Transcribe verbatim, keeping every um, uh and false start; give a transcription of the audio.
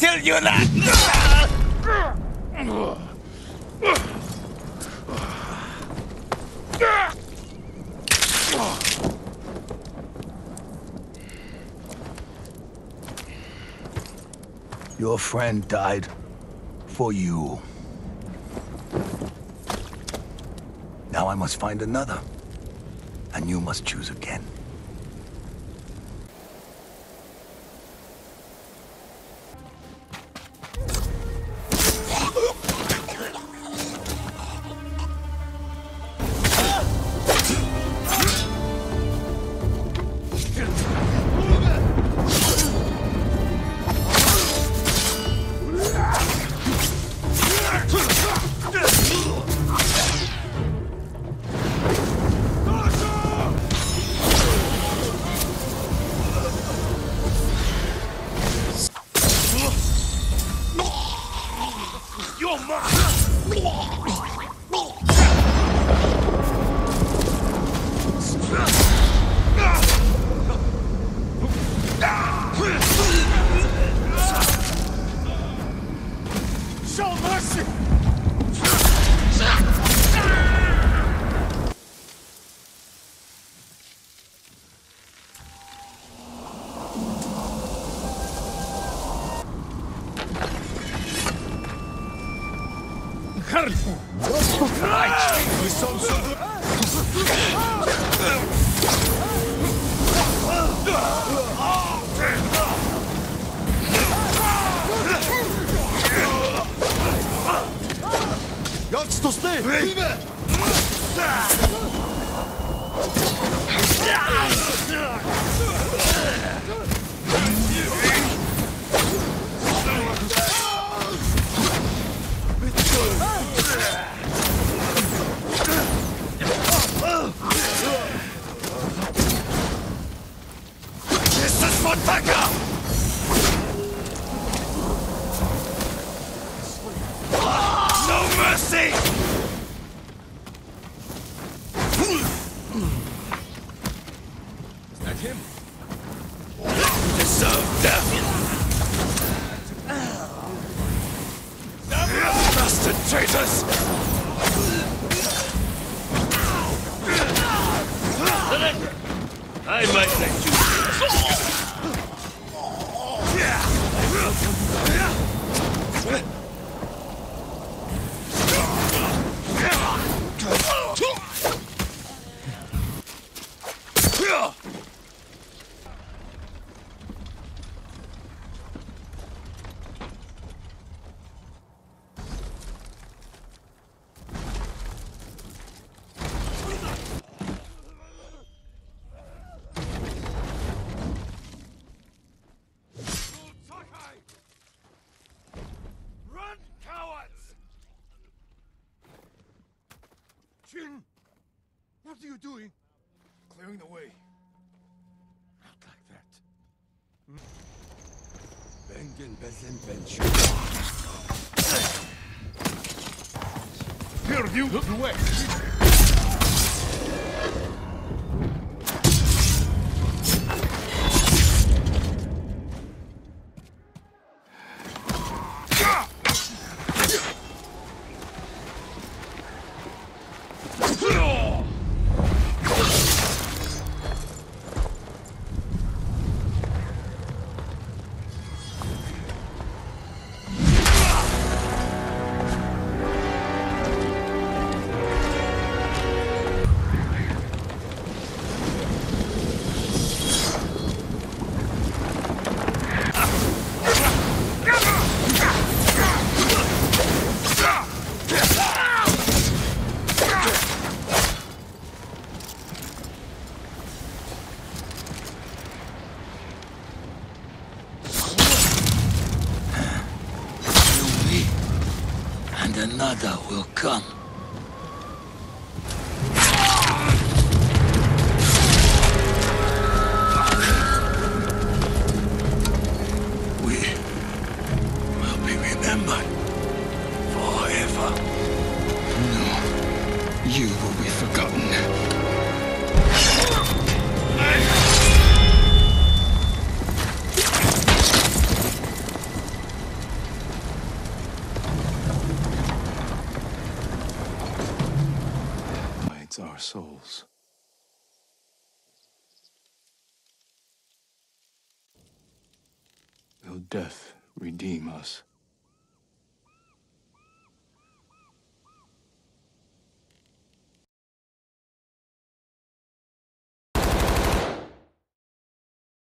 tell you that! Your friend died for you. Now I must find another, and you must choose again. Jak to stay? This is for Taka! No mercy! Is that him? You deserve death! Bastard traitors! I might let you. Run, cowards! Jin! What are you doing? Clearing the way. Not like that. Bengen Bezen Benchu. Perdu the west. And another will come. We will be remembered forever. No, you will be forgotten. It's our souls. Will death redeem us?